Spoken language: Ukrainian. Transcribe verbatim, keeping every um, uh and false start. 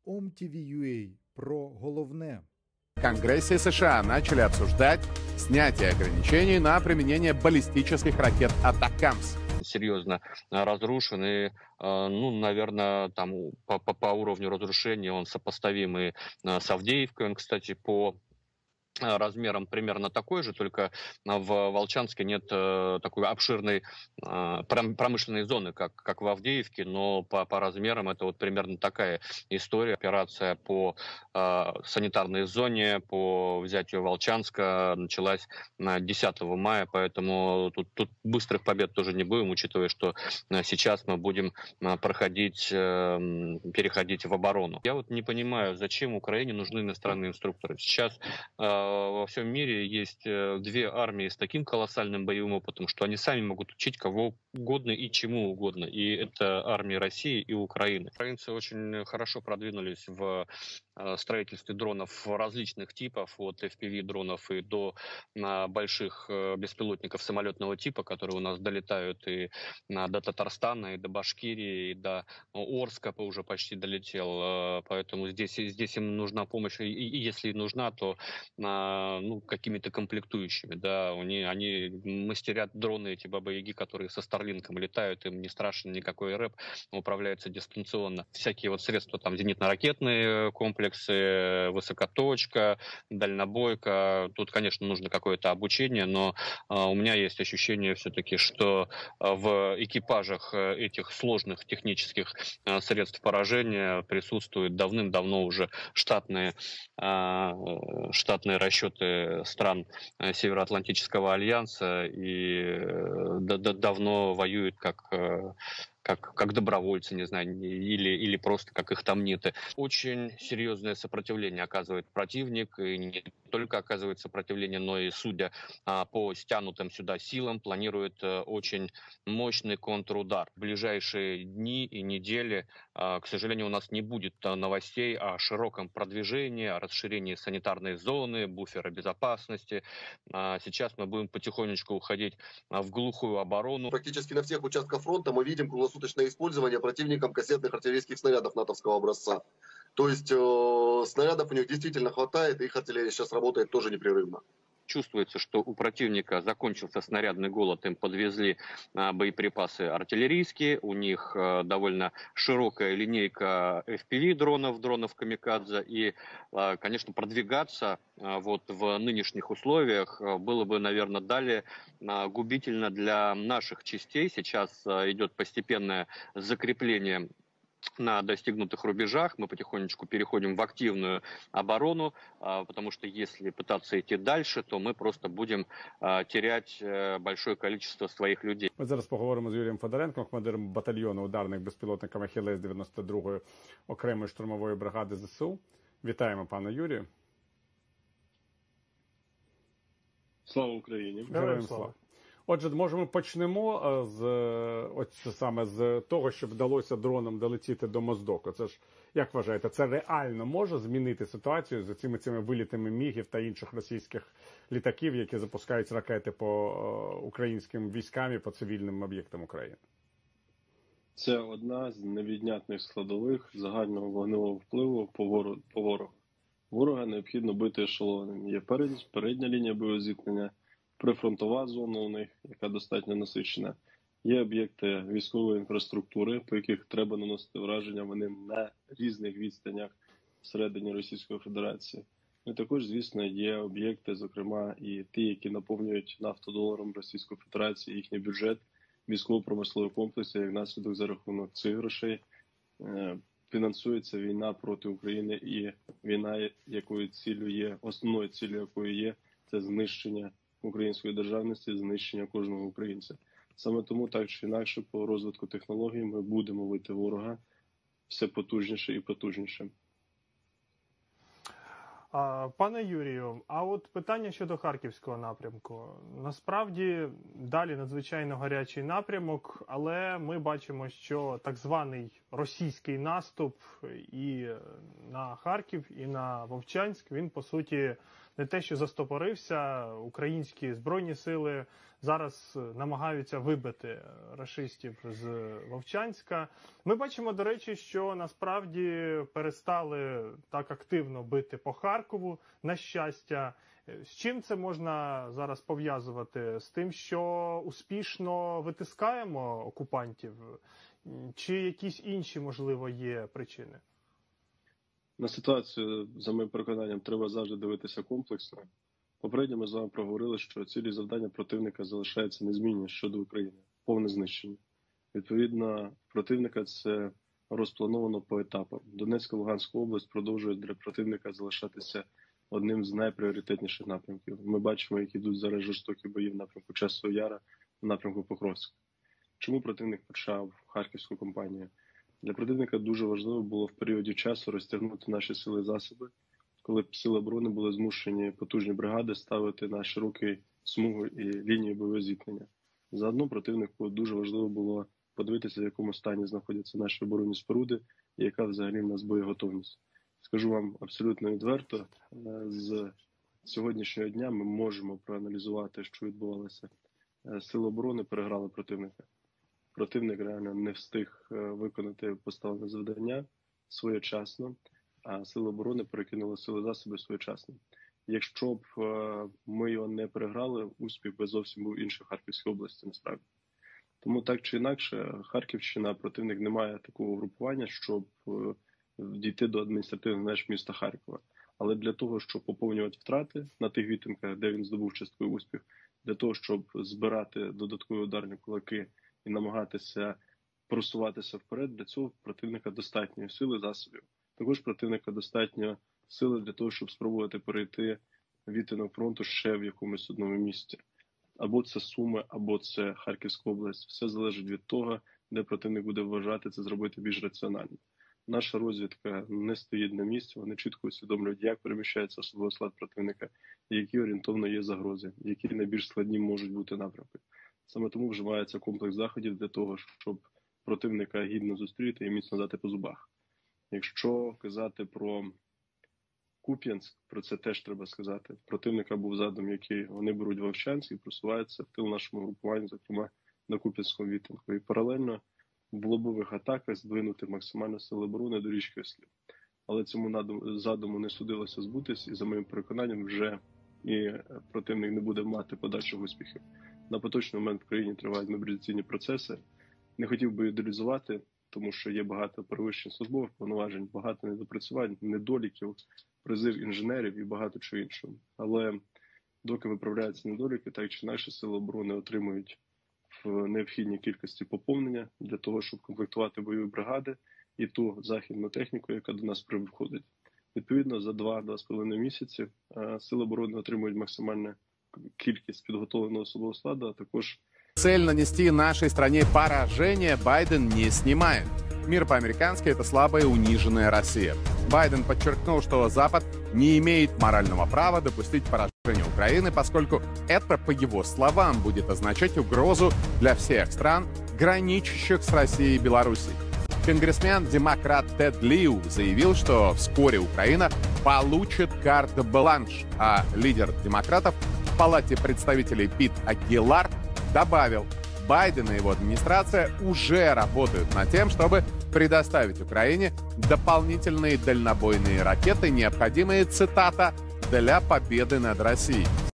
ом-ті-ві.ua про головне. В Конгрессе США начали обсуждать снятие ограничений на применение баллистических ракет «Атакамс». Серьезно разрушен и, ну, наверное, там по, по, по уровню разрушения он сопоставимый с Авдеевкой. Он, кстати, по размером примерно такой же, только в Волчанске нет такой обширной промышленной зоны, как, как в Авдеевке, но по, по размерам это вот примерно такая история. Операция по э, санитарной зоне, по взятию Волчанска началась десятого мая, поэтому тут, тут быстрых побед тоже не будем, учитывая, что сейчас мы будем проходить, э, переходить в оборону. Я вот не понимаю, зачем Украине нужны иностранные инструкторы. Сейчас э, во всем мире есть две армии с таким колоссальным боевым опытом, что они сами могут учить кого угодно и чему угодно. И это армии России и Украины. Украинцы очень хорошо продвинулись в строительстве дронов различных типов, от эф пи ви-дронов и до больших беспилотников самолетного типа, которые у нас долетают и до Татарстана, и до Башкирии, и до Орска уже почти долетел. Поэтому здесь, здесь им нужна помощь. И если нужна, то ну, какими-то комплектующими. Да, они, они мастерят дроны, эти баба-яги, которые со Старлинком летают, им не страшен никакой рэп, управляются дистанционно. Всякие вот средства, там, зенитно-ракетные комплексы, высокоточка, дальнобойка. Тут, конечно, нужно какое-то обучение, но а, у меня есть ощущение все-таки, что а, в экипажах этих сложных технических а, средств поражения присутствуют давным-давно уже штатные, а, штатные расчеты стран Североатлантического альянса и д- д- давно воюют как... Как, как добровольцы, не знаю, или, или просто как их там нет. Очень серьезное сопротивление оказывает противник, и не только оказывает сопротивление, но и, судя а, по стянутым сюда силам, планирует а, очень мощный контрудар. В ближайшие дни и недели, а, к сожалению, у нас не будет а, новостей о широком продвижении, о расширении санитарной зоны, буфера безопасности. А, сейчас мы будем потихонечку уходить а, в глухую оборону. Практически на всех участках фронта мы видим круглосуточное использование противником кассетных артиллерийских снарядов натовского образца. То есть э, снарядов у них действительно хватает, и их артиллерия сейчас работает тоже непрерывно. Чувствуется, что у противника закончился снарядный голод, им подвезли а, боеприпасы артиллерийские, у них а, довольно широкая линейка эф пи ви-дронов, дронов камикадзе, и, а, конечно, продвигаться а, вот в нынешних условиях а, было бы, наверное, далее а, губительно для наших частей. Сейчас а, идет постепенное закрепление на достигнутых рубежах, мы потихонечку переходим в активную оборону, потому что если пытаться идти дальше, то мы просто будем терять большое количество своих людей. Ми зараз поговоримо з Юрієм Федоренком, командиром батальйону ударних безпілотників «Ахілес» дев'яносто другої окремої штурмової бригади зе се у. Вітаємо, пане Юрію. Слава Україні! Героям слава! Отже, може ми почнемо з, ось саме з того, що вдалося дроном долетіти до Моздоку. Це ж, як вважаєте, це реально може змінити ситуацію з цими, цими вилітами мігів та інших російських літаків, які запускають ракети по українським військам і по цивільним об'єктам України? Це одна з невіднятних складових загального вогневого впливу по ворогу. По ворогу. Ворога необхідно бити ешелоном. Є передня лінія боєзіткнення, прифронтова зона у них, яка достатньо насичена. Є об'єкти військової інфраструктури, по яких треба наносити враження, вони на різних відстанях всередині Російської Федерації. І також, звісно, є об'єкти, зокрема, і ті, які наповнюють нафтодоларом Російської Федерації, їхній бюджет військово-промислового комплексу, як наслідок за рахунок цих грошей фінансується війна проти України, і війна, якою ціллю є, основною ціллю якої є, це знищення української державності, знищення кожного українця. Саме тому, так чи інакше, по розвитку технологій ми будемо бити ворога все потужніше і потужніше. Пане Юрію, а от питання щодо Харківського напрямку. Насправді, далі надзвичайно гарячий напрямок, але ми бачимо, що так званий російський наступ і на Харків, і на Вовчанськ, він, по суті, не те, що застопорився, українські збройні сили зараз намагаються вибити рашистів з Вовчанська. Ми бачимо, до речі, що насправді перестали так активно бити по Харкову, на щастя. З чим це можна зараз пов'язувати? З тим, що успішно витискаємо окупантів? Чи якісь інші, можливо, є причини? На ситуацію, за моїм переконанням, треба завжди дивитися комплексно. Попередньо ми з вами проговорили, що цілі завдання противника залишаються незмінні щодо України. Повне знищення. Відповідно, противника це розплановано по етапам. Донецька, Луганська область продовжують для противника залишатися одним з найпріоритетніших напрямків. Ми бачимо, як ідуть зараз жорстокі бої в напрямку Часового Яру, в напрямку Покровська. Чому противник почав Харківську кампанію? Для противника дуже важливо було в періоді часу розтягнути наші сили і засоби, коли сили оборони були змушені потужні бригади ставити на широкий смугу і лінії бойового зіткнення. Заодно противнику дуже важливо було подивитися, в якому стані знаходяться наші оборонні споруди і яка взагалі в нас боєготовність. Скажу вам абсолютно відверто, з сьогоднішнього дня ми можемо проаналізувати, що відбувалося. Сили оборони переграли противника. Противник реально не встиг виконати поставлене завдання своєчасно, а сили оборони перекинули сили засоби своєчасно. Якщо б ми його не переграли, успіх би зовсім був інший в Харківській області, насправді. Тому так чи інакше, Харківщина, противник не має такого групування, щоб дійти до адміністративних меж міста Харкова. Але для того, щоб поповнювати втрати на тих відтинках, де він здобув частковий успіх, для того, щоб збирати додаткові ударні кулаки і намагатися просуватися вперед, для цього противника достатньо сили, засобів. Також противника достатньо сили для того, щоб спробувати перейти відтинок фронту ще в якомусь одному місці. Або це Суми, або це Харківська область. Все залежить від того, де противник буде вважати це зробити більш раціонально. Наша розвідка не стоїть на місці, вони чітко усвідомлюють, як переміщається особовий склад противника, і які орієнтовно є загрози, які найбільш складні можуть бути напрямки. Саме тому вживається комплекс заходів для того, щоб противника гідно зустріти і міцно дати по зубах. Якщо казати про Куп'янськ, про це теж треба сказати. Противника був задум, який вони беруть Вовчанськ і просуваються в тил нашому групуванню, зокрема на Куп'янському відтинку. І паралельно в лобових атаках здвинути максимально сили оборони до річки Ослів. Але цьому задуму не судилося збутись, і за моїм переконанням вже і противник не буде мати подальших успіхів. На поточний момент в країні тривають мобілізаційні процеси. Не хотів би ідеалізувати, тому що є багато перевищень службових повноважень, багато недопрацювань, недоліків, призив інженерів і багато чого іншого. Але доки виправляються недоліки, так чи інакше сили оборони отримують в необхідній кількості поповнення для того, щоб комплектувати бойові бригади і ту західну техніку, яка до нас приходить. Відповідно, за два-два з половиною місяці сили оборони отримують максимальну кількість підготовленого особового складу, а також Цель нанести нашей стране поражение Байден не снимает. Мир по-американски – это слабая и униженная Россия. Байден подчеркнул, что Запад не имеет морального права допустить поражение Украины, поскольку это, по его словам, будет означать угрозу для всех стран, граничащих с Россией и Белоруссией. Конгрессмен-демократ Тед Лиу заявил, что вскоре Украина получит карт-бланш, а лидер демократов в Палате представителей Пит Агилар добавил, Байден и его администрация уже работают над тем, чтобы предоставить Украине дополнительные дальнобойные ракеты, необходимые, цитата, для победы над Россией.